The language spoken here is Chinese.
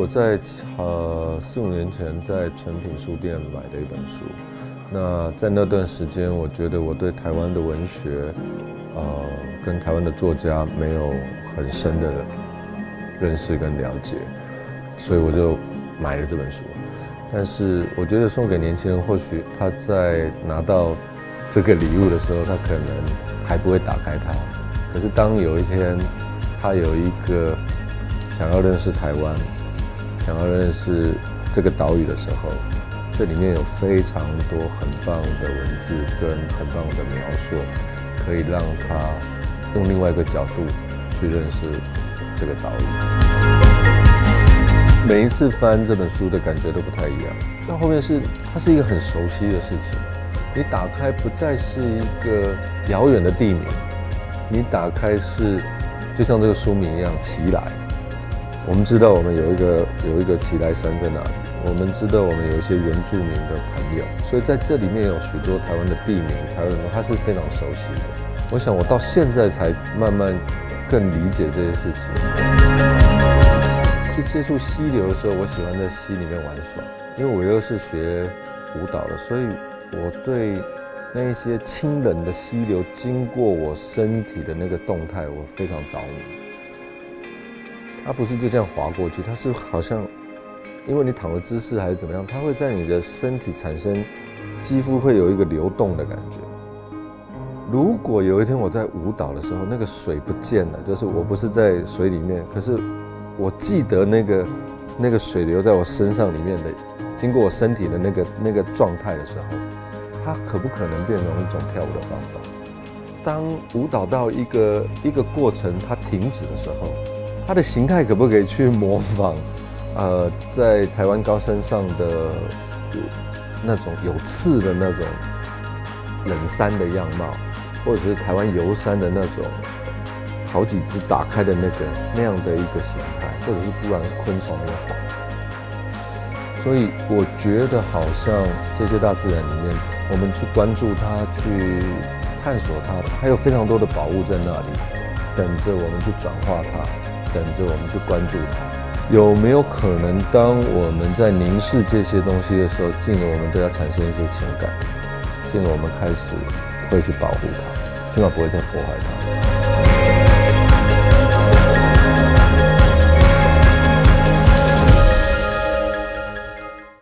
我在4、5年前在诚品书店买的一本书。那在那段时间，我觉得我对台湾的文学，跟台湾的作家没有很深的认识跟了解，所以我就买了这本书。但是我觉得送给年轻人，或许他在拿到这个礼物的时候，他可能还不会打开它。可是当有一天他有一个想要认识台湾，想要认识这个岛屿的时候，这里面有非常多很棒的文字跟很棒的描述，可以让他用另外一个角度去认识这个岛屿。每一次翻这本书的感觉都不太一样。到后面它是一个很熟悉的事情，你打开不再是一个遥远的地名，你打开是就像这个书名一样，奇来。我们知道我们有一个奇来山在哪里，我们知道我们有一些原住民的朋友，所以在这里面有许多台湾的地名，台湾人他是非常熟悉的。我想我到现在才慢慢更理解这些事情。去接触溪流的时候，我喜欢在溪里面玩耍，因为我又是学舞蹈的，所以我对那一些清冷的溪流经过我身体的那个动态，我非常着迷。它不是就这样滑过去，它是好像因为你躺的姿势还是怎么样，它会在你的身体产生肌肤会有一个流动的感觉。如果有一天我在舞蹈的时候，那个水不见了，就是我不是在水里面，可是我记得那个水流在我身上里面的，经过我身体的那个状态的时候，它可不可能变成一种跳舞的方法？当舞蹈到一个过程它停止的时候，它的形态可不可以去模仿？在台湾高山上的那种有刺的那种冷杉的样貌，或者是台湾油杉的那种好几只打开的那样的一个形态，或者是不管是昆虫也好。所以我觉得好像这些大自然里面，我们去关注它，去探索它，还有非常多的宝物在那里，等着我们去转化它，等着我们去关注它。有没有可能，当我们在凝视这些东西的时候，进而我们对它产生一些情感，进而我们开始会去保护它，尽管不会再破坏它？